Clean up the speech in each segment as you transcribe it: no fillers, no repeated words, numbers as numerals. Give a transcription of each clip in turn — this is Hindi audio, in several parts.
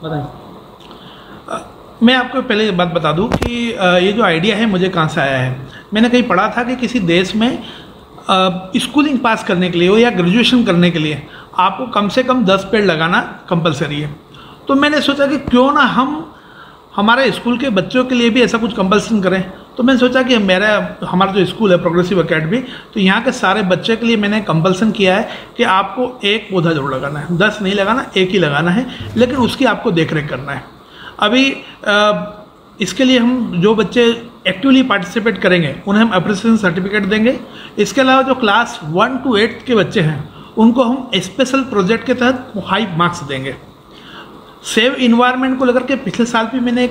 बताइए। मैं आपको पहले बात बता दूं कि ये जो आइडिया है मुझे कहाँ से आया है। मैंने कहीं पढ़ा था कि किसी देश में स्कूलिंग पास करने के लिए हो या ग्रेजुएशन करने के लिए आपको कम से कम 10 पेड़ लगाना कंपलसरी है। तो मैंने सोचा कि क्यों ना हम हमारे स्कूल के बच्चों के लिए भी ऐसा कुछ कंपल्सन करें। तो मैंने सोचा कि हमारा जो स्कूल है प्रोग्रेसिव एकेडमी, तो यहाँ के सारे बच्चे के लिए मैंने कंपल्सन किया है कि आपको एक पौधा जरूर लगाना है, 10 नहीं लगाना, एक ही लगाना है, लेकिन उसकी आपको देख रेख करना है। अभी इसके लिए हम जो बच्चे एक्टिवली पार्टिसिपेट करेंगे उन्हें हम अप्रिसिएशन सर्टिफिकेट देंगे। इसके अलावा जो क्लास 1 to 8 के बच्चे हैं उनको हम स्पेशल प्रोजेक्ट के तहत 5 मार्क्स देंगे। सेव इन्वायरमेंट को लेकर के पिछले साल भी मैंने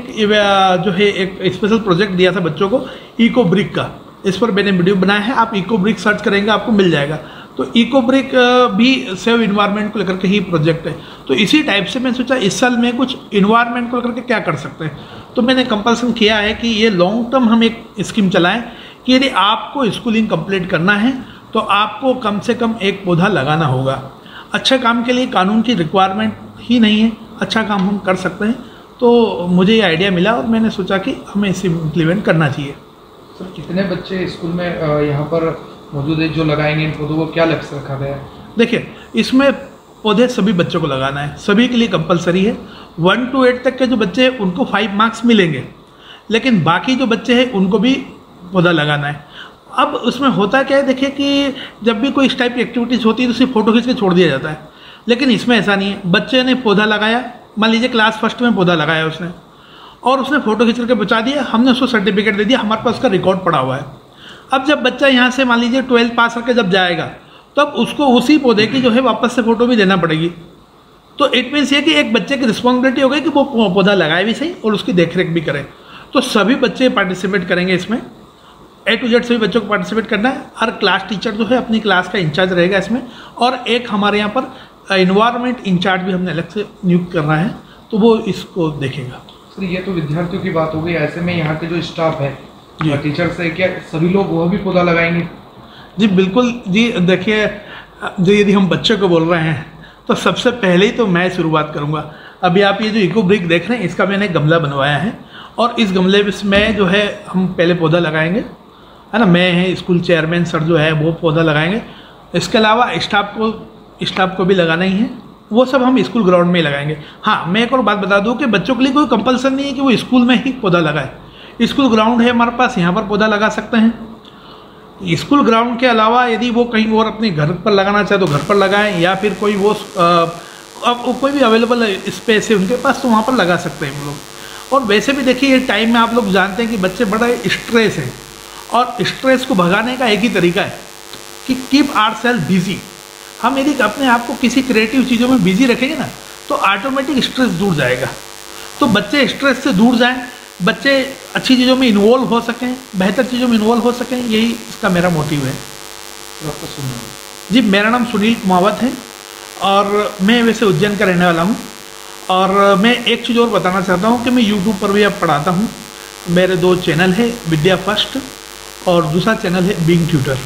एक स्पेशल प्रोजेक्ट दिया था बच्चों को, इको ब्रिक का। इस पर मैंने वीडियो बनाया है, आप इको ब्रिक सर्च करेंगे आपको मिल जाएगा। तो इको ब्रिक भी सेव इन्वायरमेंट को लेकर के ही प्रोजेक्ट है। तो इसी टाइप से मैंने सोचा इस साल में कुछ इन्वायरमेंट को लेकर के क्या कर सकते हैं। तो मैंने कंपल्सन किया है कि ये लॉन्ग टर्म हम एक स्कीम चलाएं कि यदि आपको स्कूलिंग कंप्लीट करना है तो आपको कम से कम एक पौधा लगाना होगा। अच्छा काम के लिए कानून की रिक्वायरमेंट ही नहीं है, अच्छा काम हम कर सकते हैं। तो मुझे ये आइडिया मिला और मैंने सोचा कि हमें इसे इम्प्लीमेंट करना चाहिए। सर कितने बच्चे स्कूल में यहाँ पर मौजूद है जो लगाएंगे इन पौधों को, क्या लक्ष्य रखा गया है? देखिए, इसमें पौधे सभी बच्चों को लगाना है, सभी के लिए कंपलसरी है। 1 to 8 तक के जो बच्चे हैं उनको 5 मार्क्स मिलेंगे, लेकिन बाकी जो बच्चे हैं उनको भी पौधा लगाना है। अब उसमें होता क्या है, देखिए कि जब भी कोई इस टाइप की एक्टिविटीज़ होती है तो सिर्फ फोटो खींच के छोड़ दिया जाता है, लेकिन इसमें ऐसा नहीं है। बच्चे ने पौधा लगाया, मान लीजिए क्लास 1 में पौधा लगाया उसने और उसने फ़ोटो खींच करके बचा दिया, हमने उसको सर्टिफिकेट दे दिया, हमारे पास उसका रिकॉर्ड पड़ा हुआ है। अब जब बच्चा यहाँ से मान लीजिए 12th पास करके जब जाएगा तब उसको उसी पौधे की जो है वापस से फ़ोटो भी देना पड़ेगी। तो इट मीन्स ये कि एक बच्चे की रिस्पॉन्सिबिलिटी हो गई कि वो पौधा लगाए भी सही और उसकी देखरेख भी करे। तो सभी बच्चे पार्टिसिपेट करेंगे इसमें, A to Z सभी बच्चों को पार्टिसिपेट करना है। हर क्लास टीचर जो है अपनी क्लास का इंचार्ज रहेगा इसमें, और एक हमारे यहाँ पर इन्वायरमेंट इंचार्ज भी हमने अलग से नियुक्त करना है, तो वो इसको देखेगा। सर ये तो विद्यार्थियों की बात हो गई, ऐसे में यहाँ के जो स्टाफ है टीचर्स है, क्या सभी लोग वो भी पौधा लगाएंगे? जी बिल्कुल जी। देखिए, जो यदि हम बच्चों को बोल रहे हैं तो सबसे पहले ही तो मैं शुरुआत करूँगा। अभी आप ये जो इको ब्रिक देख रहे हैं इसका मैंने गमला बनवाया है और इस गमले में जो है हम पहले पौधा लगाएंगे, है ना। मैं है स्कूल चेयरमैन सर जो है वो पौधा लगाएंगे। इसके अलावा स्टाफ को भी लगाना ही है, वो सब हम स्कूल ग्राउंड में ही लगाएंगे। हाँ, मैं एक और बात बता दूं कि बच्चों के लिए कोई कंपल्सन नहीं है कि वो स्कूल में ही पौधा लगाए। स्कूल ग्राउंड है हमारे पास, यहाँ पर पौधा लगा सकते हैं। स्कूल ग्राउंड के अलावा यदि वो कहीं और अपने घर पर लगाना चाहे तो घर पर लगाएं, या फिर कोई वो अब कोई भी अवेलेबल स्पेस है उनके पास तो वहाँ पर लगा सकते हैं हम लोग। और वैसे भी देखिए, ये टाइम में आप लोग जानते हैं कि बच्चे बड़ा स्ट्रेस है, और स्ट्रेस को भगाने का एक ही तरीका है कि कीप आवरसेल्फ बिजी। हम यदि अपने आप को किसी क्रिएटिव चीज़ों में बिजी रखेंगे ना तो ऑटोमेटिक स्ट्रेस दूर जाएगा। तो बच्चे स्ट्रेस से दूर जाएं, बच्चे अच्छी चीज़ों में इन्वॉल्व हो सकें, बेहतर चीज़ों में इन्वॉल्व हो सकें, यही इसका मेरा मोटिव है। तो आपका सुनना जी, मेरा नाम सुनील कुमावत है और मैं वैसे उज्जैन का रहने वाला हूँ। और मैं एक चीज़ और बताना चाहता हूँ कि मैं यूट्यूब पर भी अब पढ़ाता हूँ। मेरे 2 चैनल है, विद्या फर्स्ट और दूसरा चैनल है बीइंग ट्यूटर।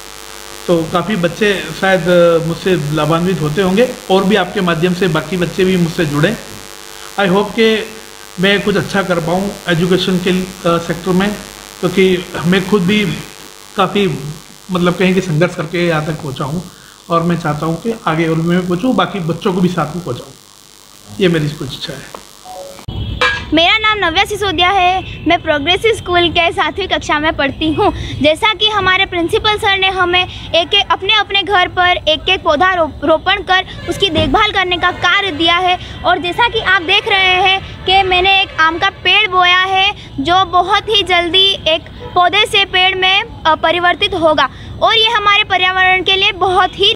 तो काफ़ी बच्चे शायद मुझसे लाभान्वित होते होंगे और भी आपके माध्यम से बाकी बच्चे भी मुझसे जुड़ें। आई होप कि मैं कुछ अच्छा कर पाऊँ एजुकेशन के सेक्टर में, क्योंकि मैं खुद भी काफ़ी मतलब कहीं कि संघर्ष करके यहाँ तक पहुँचा हूँ और मैं चाहता हूँ कि आगे और मैं पहुँचूँ, बाकी बच्चों को भी साथ में पहुँचाऊँ। ये मेरी कुछ इच्छा है। मेरा नाम नव्या सिसोदिया है, मैं प्रोग्रेसिव स्कूल के 7वीं कक्षा में पढ़ती हूँ। जैसा कि हमारे प्रिंसिपल सर ने हमें अपने घर पर एक पौधा रोपण कर उसकी देखभाल करने का कार्य दिया है, और जैसा कि आप देख रहे हैं कि मैंने एक आम का पेड़ बोया है जो बहुत ही जल्दी एक पौधे से पेड़ में परिवर्तित होगा, और ये हमारे पर्यावरण के लिए बहुत ही